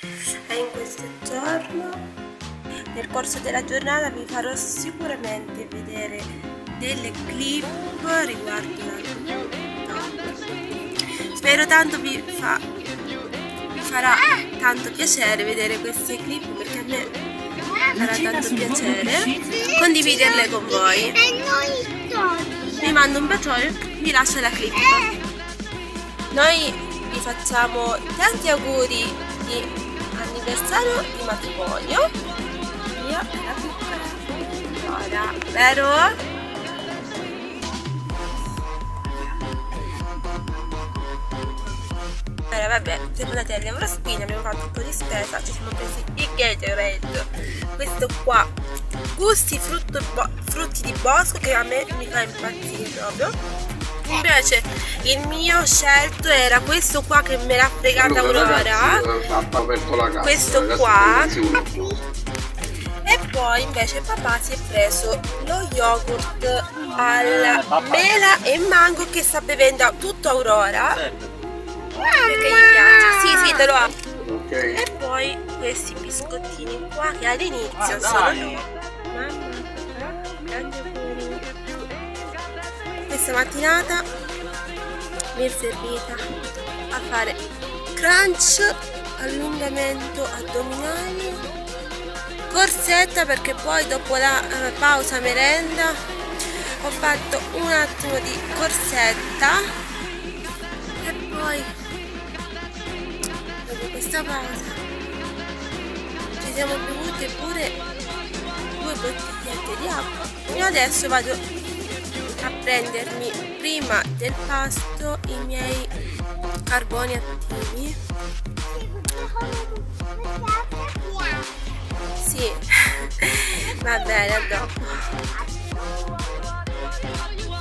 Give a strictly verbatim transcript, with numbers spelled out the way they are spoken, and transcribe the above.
E in questo giorno, nel corso della giornata, vi farò sicuramente vedere delle clip riguardo l'argomento. Spero tanto vi, fa, vi farà tanto piacere vedere queste clip, perché a me farà tanto piacere condividerle con voi. Vi mando un bacione, vi lascio la clip. Noi vi facciamo tanti auguri di anniversario di matrimonio. Io e la piccola Dora, vero? Allora, vabbè, siamo andati all'Eurospin, abbiamo fatto un po' di spesa, ci siamo presi il Gatorade, questo qua, gusti frutto, frutti di bosco, che a me mi fa impazzire proprio. Invece il mio scelto era questo qua che me l'ha fregata Aurora, questo qua. E poi invece papà si è preso lo yogurt alla mela e mango che sta bevendo tutto Aurora, perché gli piace. Sì, sì, te lo ha. Okay. E poi questi biscottini qua che all'inizio ah, sono loro. Mamma, grande auguri. Questa mattinata mi è servita a fare crunch, allungamento addominali, corsetta, perché poi dopo la uh, pausa merenda ho fatto un attimo di corsetta e poi dopo questa pausa ci siamo bevuti pure due bottigliette di acqua e adesso vado a prendermi prima del pasto i miei carboni attivi. Sì, va bene, a dopo.